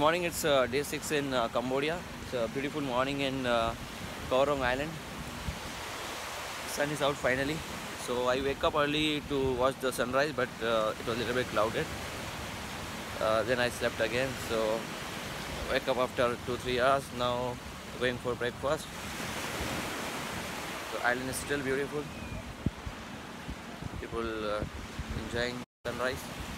morning. It's day 6 in Cambodia. It's a beautiful morning in Koh Rong Island. Sun is out finally. So I wake up early to watch the sunrise, but it was a little bit clouded. Then I slept again. So wake up after 2-3 hours. Now going for breakfast. The island is still beautiful. People enjoying sunrise.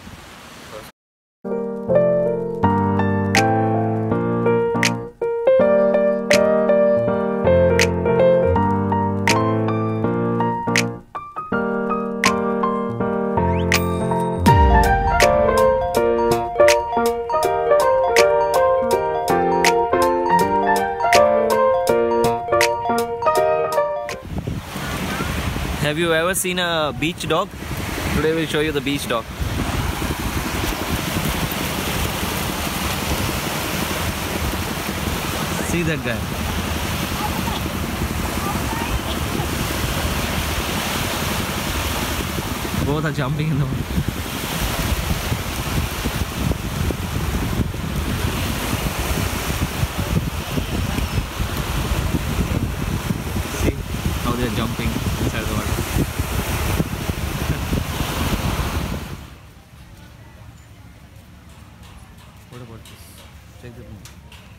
Have you ever seen a beach dog? Today we'll show you the beach dog. See that guy. Both are jumping in the water. See how they are jumping inside the water. What about this? Check the room.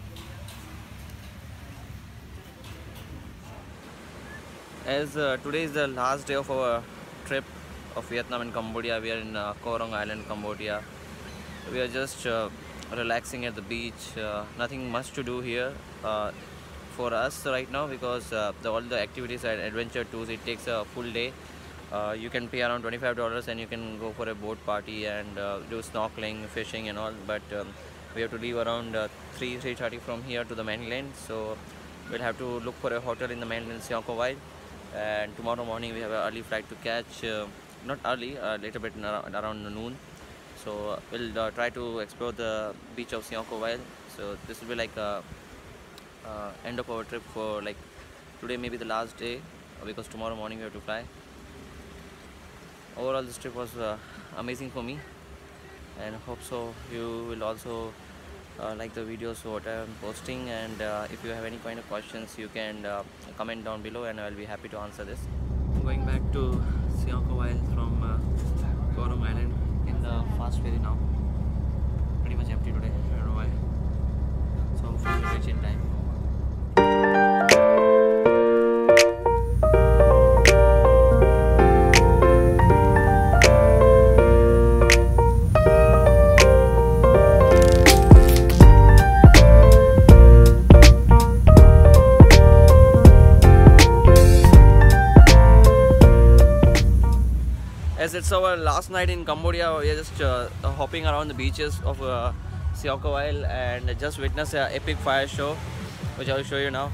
As today is the last day of our trip of Vietnam and Cambodia. We are in Koh Rong Island, Cambodia. We are just relaxing at the beach. Nothing much to do here for us right now because all the activities and adventure tours, it takes a full day. You can pay around $25 and you can go for a boat party and do snorkeling, fishing and all, but we have to leave around 3:30 from here to the mainland, so we'll have to look for a hotel in the mainland Siang Koh Island, and tomorrow morning we have an early flight to catch, not early, later bit around noon, so we'll try to explore the beach of Siang Koh Island. So this will be like end of our trip. For like today may be the last day because tomorrow morning we have to fly. Overall this trip was amazing for me, and hope so you will also like the videos what I am posting, and if you have any kind of questions you can comment down below and I will be happy to answer this. I'm going back to Siang Koh Island from Koh Rong Island in the fast ferry now. Pretty much empty today, I don't know why. So hopefully we'll reach in time. As it's our last night in Cambodia, we are just hopping around the beaches of Siang Koh Island and just witnessed an epic fire show, which I will show you now.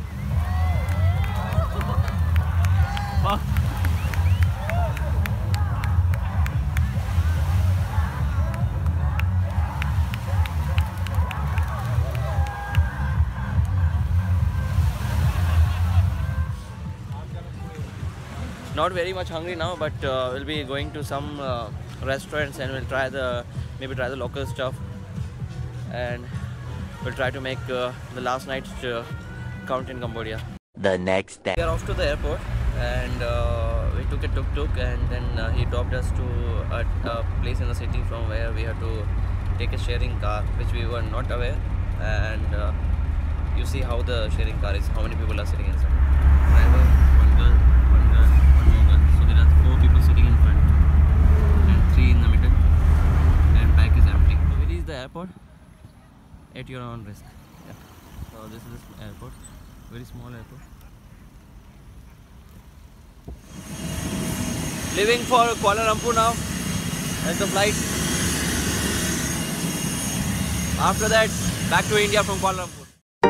Not very much hungry now, but we'll be going to some restaurants and we'll try maybe try the local stuff, and we'll try to make the last night count in Cambodia. The next day. We are off to the airport and we took a tuk-tuk, and then he dropped us to a place in the city from where we had to take a sharing car, which we were not aware, and you see how the sharing car is, how many people are sitting inside. Driver, one girl, one girl, one more girl. So there are 4 people sitting in front and 3 in the middle, and back is empty. So we reach the airport at your own risk. Yeah. So this is the airport, very small airport. Leaving for Kuala Lumpur now. That's the flight. After that, back to India from Kuala Lumpur.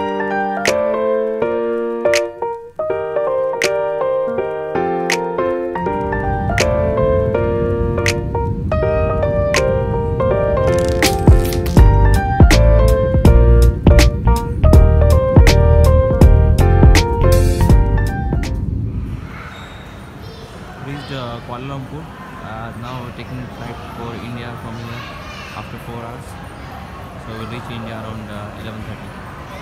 Kuala Lumpur. Now taking flight for India from here after 4 hours. So So we'll reach India around 11:30.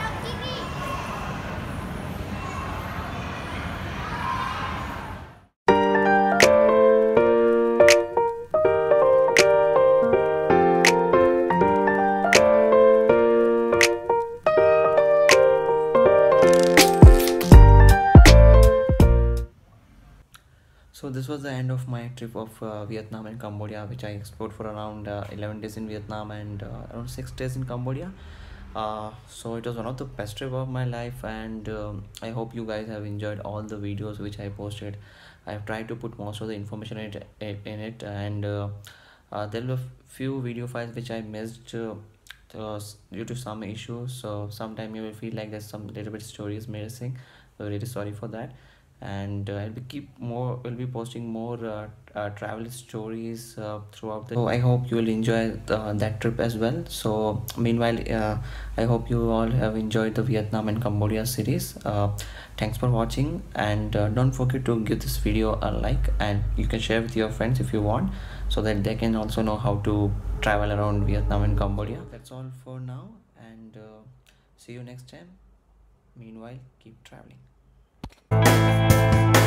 So this was the end of my trip of Vietnam and Cambodia, which I explored for around 11 days in Vietnam and around 6 days in Cambodia. So it was one of the best trip of my life, and I hope you guys have enjoyed all the videos which I posted. I have tried to put most of the information in it, and there were few video files which I missed due to some issues. So sometime you will feel like there's some little bit stories missing. So really sorry for that. And we'll be posting more travel stories throughout the. So I hope you will enjoy that trip as well. So meanwhile, I hope you all have enjoyed the Vietnam and Cambodia series. Thanks for watching, and don't forget to give this video a like, and you can share with your friends if you want, so that they can also know how to travel around Vietnam and Cambodia. That's all for now, and see you next time. Meanwhile, keep traveling.